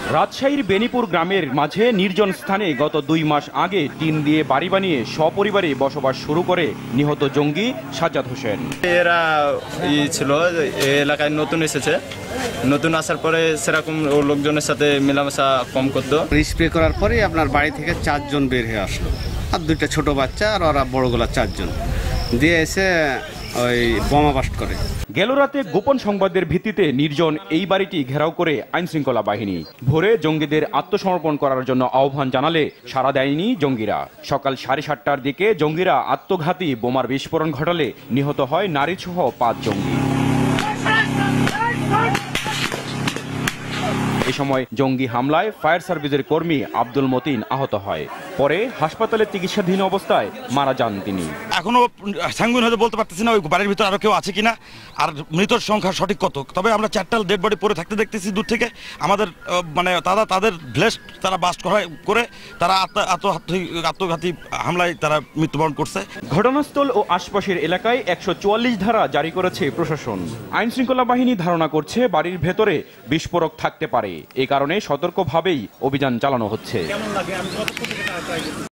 রাজশাহীর বেনিপুর গ্রামের মাঝে নির্জন স্থানে গত 2 মাস আগে টিন দিয়ে বাড়ি বানিয়ে সপরিবারে বসবাস শুরু করে নিহত জঙ্গি সাজ্জাদ হোসেন। এরা ছিল এই এলাকায় নতুন এসেছে, নতুন আসার পরে সেরকম লোকজনের সাথে মেলামেশা কম করতো। স্প্রে করার পরে আপনার বাড়ি থেকে 4 জন বের হয়ে আসলো, আর 2টা ছোট বাচ্চা আর ওরা বড়গুলা 4 জন দিয়ে এসে ওই বোমা বাস্ট করে। গেল রাতে গোপন সংবাদের ভিত্তিতে নির্জন এই বাড়িটি ঘেরাও করে আইনশৃঙ্খলা বাহিনী। ভোরে জঙ্গিদের আত্মসমর্পণ করার জন্য আহ্বান জানালে সাড়া দেয়নি জঙ্গিরা। সকাল 7:30টার দিকে জঙ্গিরা আত্মঘাতী বোমার বিস্ফোরণ ঘটালে নিহত হয় নারীসহ 5 জঙ্গি। এ সময় জঙ্গি হামলায় ফায়ার সার্ভিসের কর্মী আব্দুল মতিন আহত হয়। পরে হাসপাতালে চিকিৎসাধীন অবস্থায় মারা যান তিনি। এখনো সাংগুন হয়তো বলতে পারতেছি না ওই বাড়ির ভিতরে আরো কেউ আছে কিনা, আর মৃতর সংখ্যা সঠিক কত। তবে আমরা 4টা ডেড বডি পরে থাকতে দেখতেছি দূর থেকে। আমাদের মানে তাদের ব্লেস তারা বাস্ট করে তারা আত্মঘাতী হামলায় তারা মৃত্যুবরণ করছে। ঘটনাস্থল ও আশপাশের এলাকায় 144 ধারা জারি করেছে প্রশাসন। আইন শৃঙ্খলা বাহিনী ধারণা করছে বাড়ির ভেতরে বিস্ফোরক থাকতে পারে। এ কারণে সতর্কভাবেই অভিযান চালানো হচ্ছে।